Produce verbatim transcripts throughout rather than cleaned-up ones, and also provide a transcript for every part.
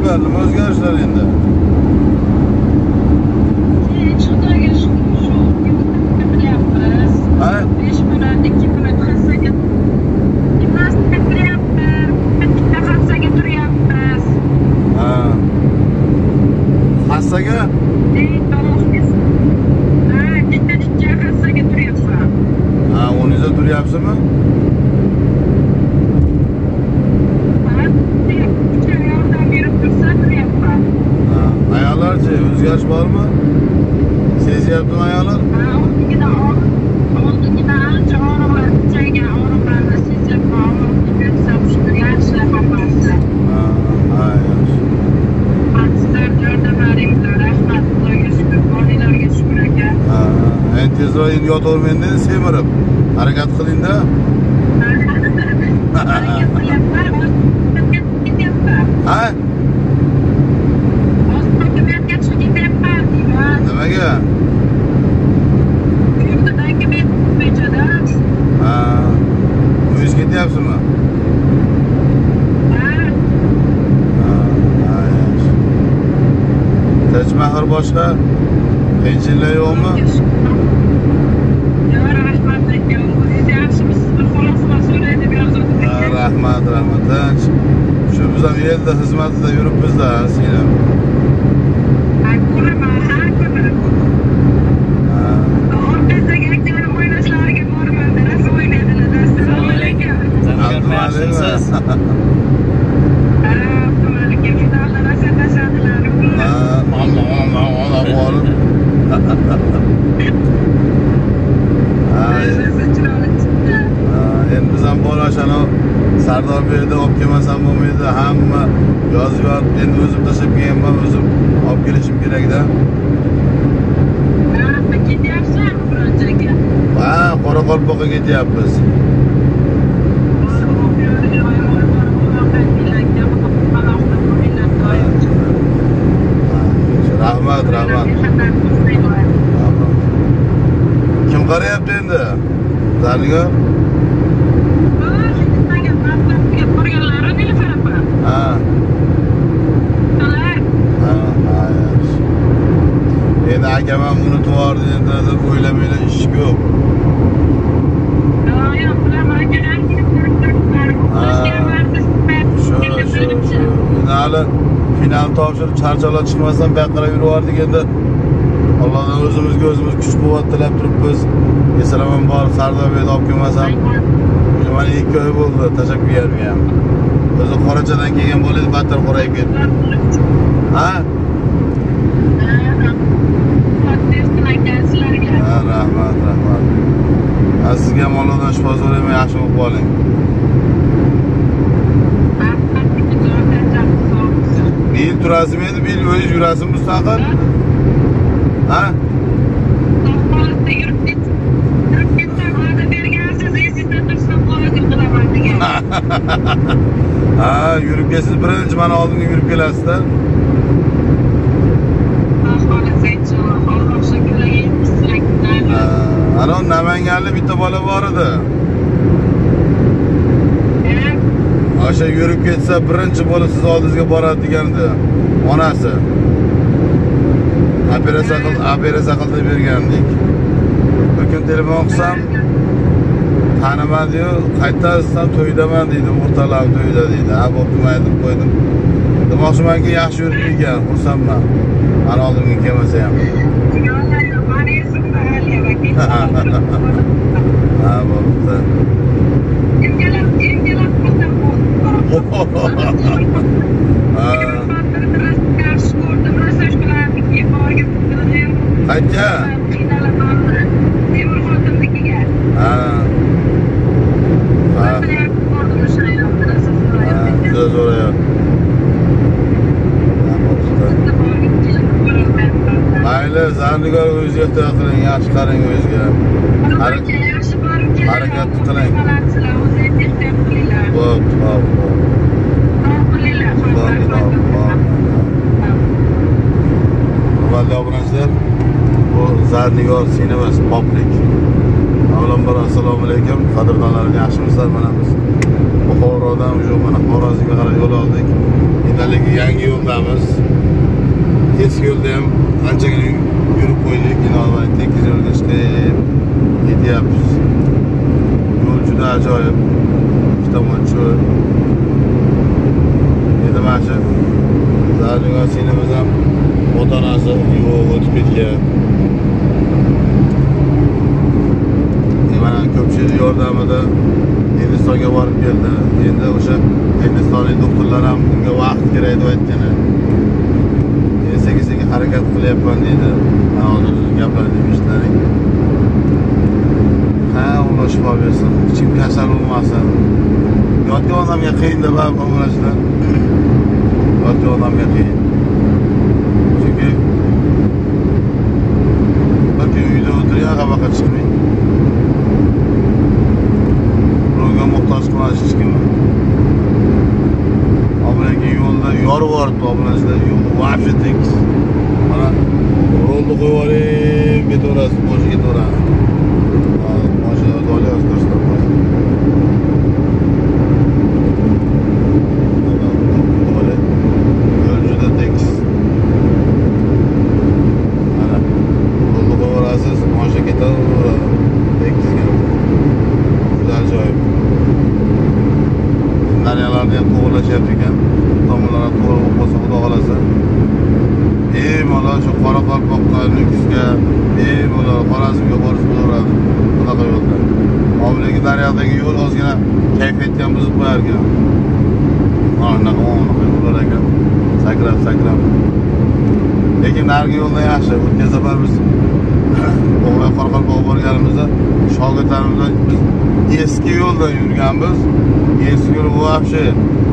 o'zgar, nima o'zgarishlar endi? Hech xudoga shukr, shu qilyapmiz. Ha? besh minut, ikki minut hassaga gimnastika qilyapmiz. Bitta hassaga turyapmiz. Ha. Hassaga? Ey, to'g'ri. Ha, bitta ikki hassaga turyapsan. Ha, o'ningizda turyapsizmi? Ayollarchi, o'zgarish bormi? Sezyaptimi ayollar? Ha, oldingida oldingida ancha og'riqlar kuchaygan, og'riqlarni sezyapman. Oldingida shukr, yaxshi hammasi. Ha, ha, yaxshi. Sizlar yordamlaringizlar, rahmat, Xudoga shukr, borilarga shukr aka. Ha, endi tezroq endi yotavermang dedi, semirib. Harakat qiling-da. Harakat qilyapman, ketyapman. Ha? Nimaga? Ha. Uyingiz ketyapsizmi? Ha. Ha, ha, yaxshi. Tinch mahor boshqa? Qiyinchiliklar yo'qmi? Yo'q, rahmat aka. O'zingiz yaxshimisiz? Xuloslar so'raydi berzod aka. Ha, rahmat, rahmat. Tinch. Shu biz ham elda xizmatida yuribmiz-da, singlim. Ha, ko'raman, ha, ko'raman. Ha. Orqasidagi akchalar o'ynashlariga borman, rosa o'ynadilar. Assalomu alaykum. Assalomu alaykum. Ha, assalomu alaykum. Finalda rosa tashadilar. Ha, Allah, Allah, Allah bo'lib. Ha, endi biz ham bo'lashano Sardor berdi, olib kelmasam bo'lmaydi. Hamma yozib yotib, endi o'zim tashlab kelganman, o'zim olib kelishim kerak-da. Ha, ketyapsan Murodjon aka? Ha, Qoraqalpoqqa ketyapmiz. Rahmat, rahmat. Kim qarayapti endi? Zarniga? Ha. Ha, ha, yaxshi. Endi akam ham unutib yubordi endi deb o'ylamanglar, ish ko'p. Shu, shu, shu. Endi hali final topshirib charchoqlar chiqmasdan baqirib yuraverdik endi. Allohdan o'zimizga o'zimiz kuch-quvvat tilab turibmiz. Esalamon borib Sardorbekni olib kelmasam, mana ikki oy bo'ldi, tashlab kelganman. O'zi Qorachadan kelgan bo'ladi, battar qorayib ketdi. Ha? Ha, rahmat, rahmat. Ha, sizga ham Allohdan shifo so'rayman, yaxshi bo'lib qoling. Bir yil turasizmi endi, bir yil o'zingiz yurasizmi mustaqil? Ha? Ha, yurib kelsiz, birinchi mana oldinga yurib kelasizda. Ana Namanganlik bitta bola bor edi. O'sha yurib ketsa birinchi bo'lib siz oldingizga boradi degandi. Onasi. Operatsiya qil, operatsiya qilib bergandik. Bir kun telefon qilsam, tanimadi-yu, qaytasiz, to'ydaman deydi, o'rtalab to'yda deydi. Ha, bo'pti, mayli deb qo'ydim. Demoqchimanki, yaxshi yurib kelgan, xursandman. Mana oldimga kelmasa ham. Ha, bo'pti. Qayerga? Ha. Ha. Juda zo'r ayol. Mayli, Zarnigor o'zingizga ehtiyot qiling, yaxshi qarang o'zingizga. Harakat qiling. Bo'p, bo'p, bo'p. Hurmatli obunachilar, bu Zarnigor Cinemas Public. Avvalambor assalomu alaykum, qadrdonlarim, yaxshimisizlar? Mana biz Buxorodan, mana Xorazmga qarab yo'l oldik. Haligi yangi yo'ldamiz. Eski yo'lda ham anchagina yurib qo'ydik, inobatli tekis yo'lga chiqib ketyapmiz. Yo'l juda ajoyib. Ikki tomon cho'l. Endi mana shu Zarning sinimiz ham ota-onasi yo'q o'tib ketgan. Mana ko'pchilik yordamida Hindistonga borib keldi. Endi o'sha hindistonlik doktorlar ham unga vaqt kerak deb aytgan. Men sekin-sekin harakat qilyapman deydi. Mana hozir gaplarni eshitdik. Ha, Alloh shifo bersin. Ichim kasal bo'lmasin. Yotgan odamga qiyin deb o'ylashlar. Yotgan odamga qiyin. Chunki bir uyda o'tirgan qabaqa chiqmaydi. Muhtaç kılaç çıkıyor. Aboneki yolda yor var to abonesiler yol vahşetlik. Bana roldu koyuvarım git orası boş git orası. Maşallah doğru arkadaşlar. Böyle gölcüde tekis. Ana roldu koyuvarasız maşallah git orası. Tekis gel. Güzel acayip. Daryolarni ham to'g'irlashyapti ekan. Tomonlarga to'g'ri bo'lib qolsa, xudo xolasa. Bemalol shu Qoraqalpoqqa, Nukusga, bemalol Xorazmga borib bo'laveradi. Bunaqa yo'lda. Obligi daryodagi yo'l ozgina kayfiyatni ham buzib qo'yar ekan. Mana unaqa yo'llar ekan. Sakrab, sakrab. Lekin narigi yo'lda yaxshi. O'tgan safar biz o'g'ay Qoraqalpoqqa borganimizda shogirdlarimizdan biz eski yo'ldan yurganmiz. Eski yo'l вообще.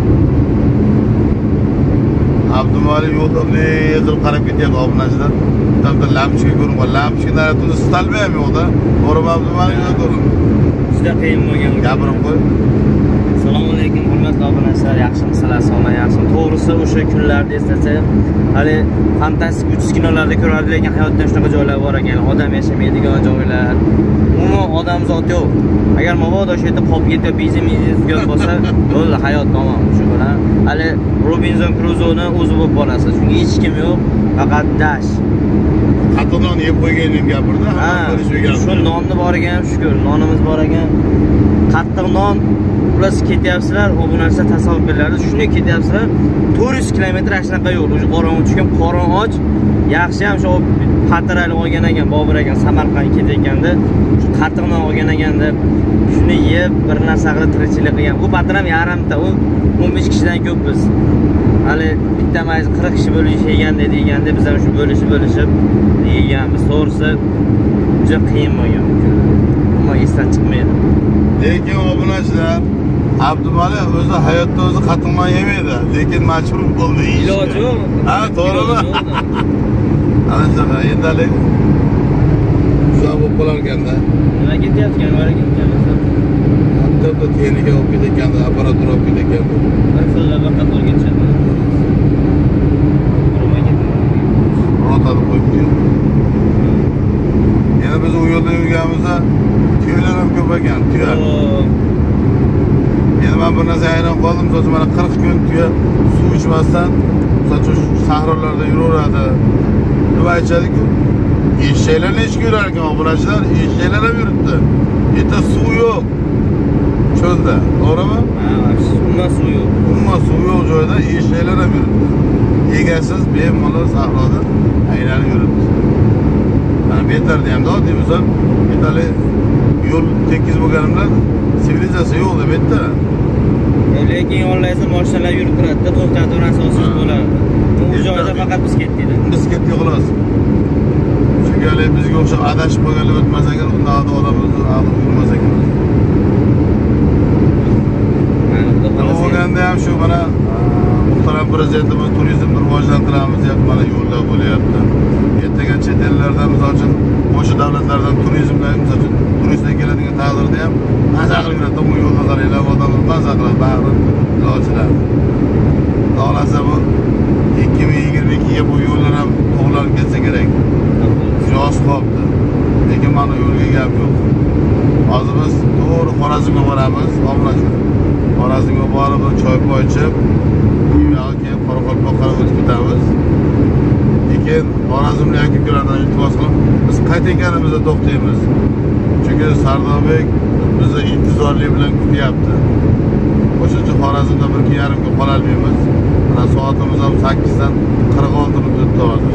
Abdumalik yo'lda qilib qarab ketyapti obunachilar. Bitta lampochka ko'ringan. Lampochka o'zi istalmay ham yo'qda. To'g'rimi Abdumalik yo'l ko'rin. Juda qiyin bo'lgan. Gapirib qo'y. Assalomu alaykum hurmatli obunachilar, yaxshimisizlar, sog'lom, yaxshi. To'g'risi o'sha kunlarda eslasak, hali fantastik uch kinolarda ko'rardik, lekin hayotda shunaqa joylar bor ekan, odam yashamaydigan joylar. Umuman odam zot yo'q. Agar mabodo o'sha yerda qolib ketib, biznes yo'q bo'lsa, bo'ldi, hayot tamom shu bilan. Hali Robinson Crusoe'ni o'zi bo'lib borasiz. Chunki hech kim yo'q, faqat dash. Qattiq non yeb qo'yganim gapirdi, ha, shu nonni bor ekan, shukur, nonimiz bor ekan. Qattiq non ular ketyapsizlar, obunachilar tasavvur qilardi. Shunday ketyapsizlar, to'rt yuz kilometr shunaqa yo'l, o'sha qorong'i tushgan, qorin och. Yaxshi ham shu patrali olgan ekan, Bobur ekan Samarqandga ketayotganda, shu qattiq non olgan ekanda, shuni yeb bir narsa qilib tirikchilik qilgan. Bu patram yarimta, u o'n besh kishidan ko'p biz. Hali bitta mayz qirq kishi bo'lib yegan deganda biz ham shu bo'lishib bo'lishib yeganmiz. To'g'risi juda qiyin bo'lgan. Ammo esdan chiqmaydi. Lekin obunachilar Abdumalik o'zi hayotda o'zi qattiq non yemaydi, lekin majbur bo'ldi. Iloji yo'q. Ha, to'g'rimi? Ana shunday endi shu bo'lib qolar ekanda. Nima ketyapti, nima ketyapti? Hatto texnika olib ketayotganda, apparatura olib ketayotganda. Bir xillab faqat o'rgatishadi. Rotani qo'yibdi. Yana biz u yo'lda yurganimizda tuyalar ham ko'p ekan, tuya. Endi men bir narsa hayron qoldim, so'z mana qirq kun tuya suv ichmasdan, so'z sahrolarda yuraveradi. Nima aytadi-ku? Eshaklarni ichib yurar ekan obunachilar, eshaklar ham yuribdi. Yerda suv yo'q. Cho'lda, to'g'rimi? Ha, umuman suv yo'q. Umuman suv yo'q joyda eshaklar ham yuribdi. Egasiz bemalol sahroda aylanib yuribdi. Mana bu yerlarda ham oddiy misol, metali yo'l tekis bo'lganimda sivilizatsiya yo'q deb aytdi. Lekin yo'llaysa mashinalar yurib turadi, to'xtatib asosiy bo'ladi. Bu joyda faqat biz ketdik. Biz ketdik xolos. Chunki hali bizga o'xshab adashib qolganlar o'tmas ekan, undan odamimizni aql yurmas ekan. Nima bo'lganda ham shu mana muhtaram prezidentimiz turizmni rivojlantiramiz deyapti, mana yo'llar bo'lyapti. Ertaga chet ellardan, misol uchun qo'shni davlatlardan turizmga, misol uchun turistlar keladigan taqdirda ham maza qilib yuradi, bu yo'lga qaranglar, odamlar maza qiladi, bari ilojilar. Xohlasa bu ikki ming yigirma ikkiga bu yo'llar ham to'g'rilanib ketsa kerak. Joz qolibdi. Lekin mana yo'lga gap yo'q. Hozir biz to'g'ri Xorazmga boramiz, obunachilar. Xorazmga borib choy-poy ichib, buyog'i keyin Qoraqalpoqqa o'tib ketamiz. Lekin Xorazmlik aka-ukalardan iltimos qilib, biz qayta ekanimizda to'xtaymiz. Chunki Sardobek bizni intizorlik bilan kutyapti. O'sha uchun Xorazmda bir kun yarim kun qola olmaymiz. Mana soatimiz ham sakkizdan qirq olti minut o'tdi hozir.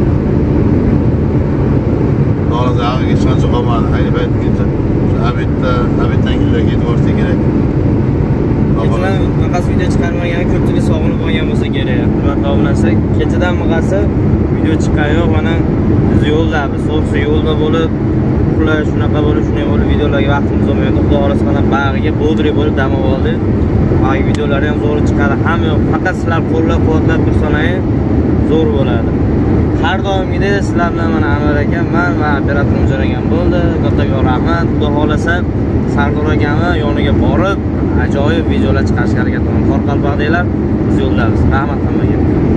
Xorazmga hech qancha qolmadi. Haydab aytguncha Abidda, Abiddan kelib ketib borsa kerak. Kechadan qanaqasi video chiqarmagan, ko'pchilik sog'inib qolgan bo'lsa kerak. Hurmatli obunachilar, kechadan qanaqasi video chiqqan yo'q, mana biz yo'ldamiz. So'rsa yo'lda bo'lib, uxlash, shunaqa bo'lib, shunday bo'lib videolarga vaqtimiz olmayapti. Xudo xolasa mana bag'iga bodri bo'lib dam oldik. Ay videolari ham zo'r chiqadi. Hamma yo'q, faqat sizlar qo'llab-quvvatlab tursangiz zo'r bo'ladi. Har doimgidek sizlar bilan mana Anvar akam, men va operator Umjon akam bo'ldi. Kattaga rahmat. Xudo xolasa Sardor akamni yoniga borib ajoyib videolar chiqarishga harakat qilaman. Qoraqalpoqdagilar biz yo'ldamiz. Rahmat hammaga.